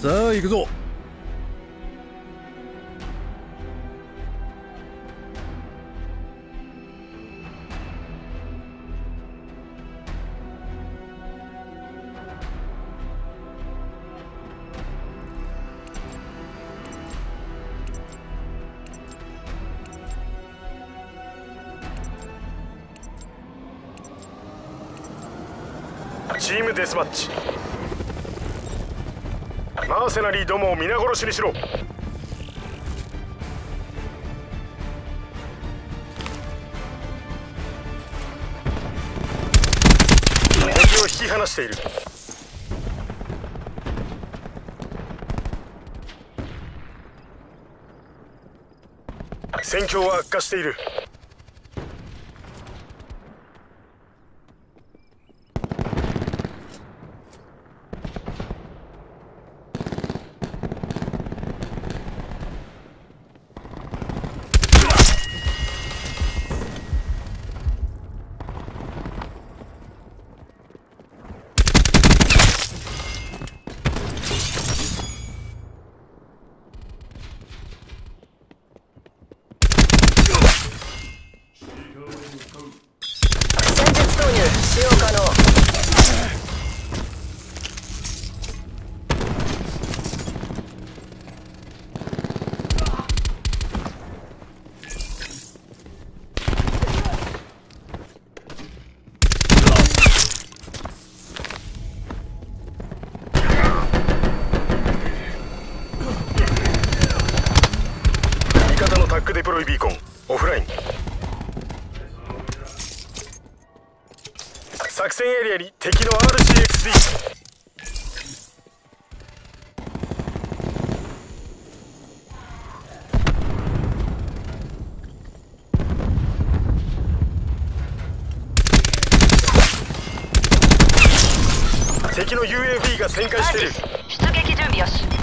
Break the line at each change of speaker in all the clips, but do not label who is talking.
さあ行くぞ。
チームデスマッチ。マーセナリーどもを皆殺しにしろ。敵を引き離している。戦況は悪化している。
使用可能。
味方のタックデプロイビーコンオフライン。作戦エリアに敵の RCXD。敵の UAV が旋回している。
出撃準備よし。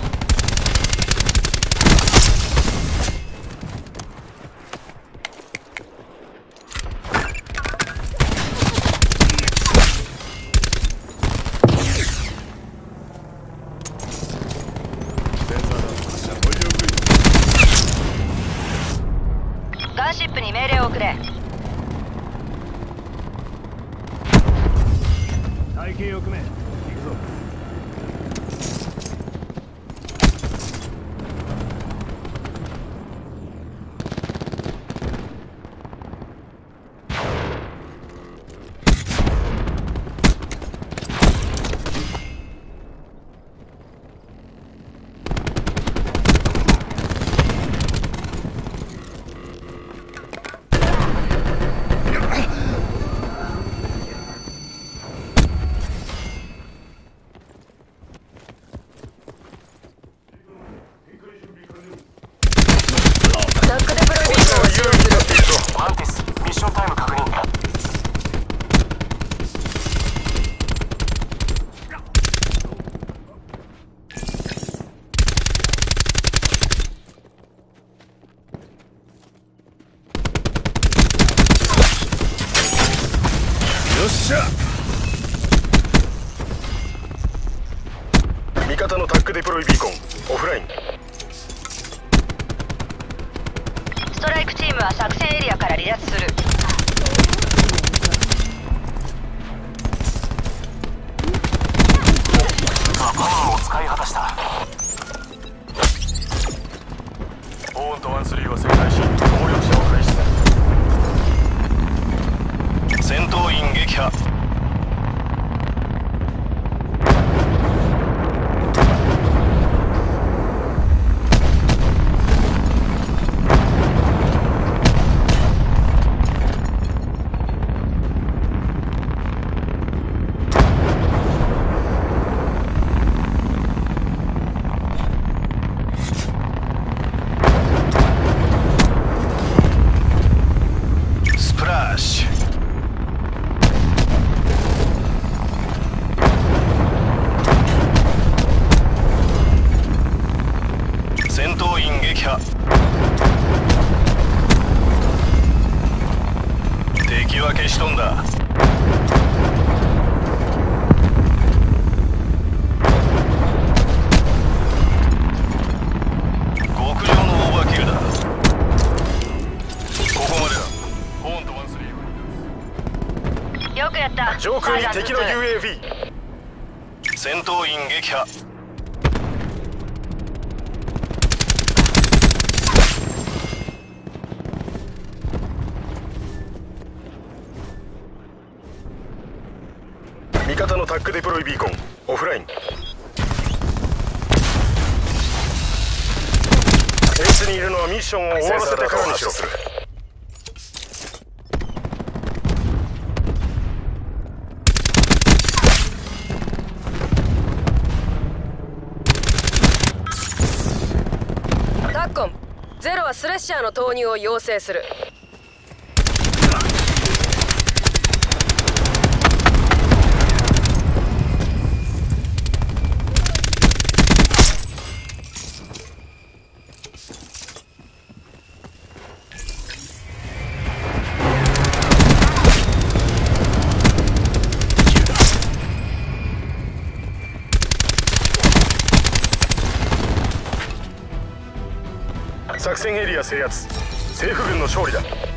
ガンシップに命令をくれ。
隊形を組め。行くぞ。
タックデプロイビーコンを使用する。
マンティス、ミッションタイム確認。
よっしゃ。
味方のタックデプロイビーコンオフライン。
ストライクチームは作戦エリアから離脱する。
パワーを使い果たした。
ボーンと13は旋回し攻略者を開始する。戦闘員撃破。スプラッシュ。戦闘員撃破。敵は消し飛んだ。 上空に敵の UAV。 戦闘員撃破。味方のタックデプロイビーコンオフライン。ベースにいるのはミッションを終わらせてからにしろ。
タッコン、ゼロはスレッシャーの投入を要請する。
作戦エリア制圧。政府軍の勝利だ。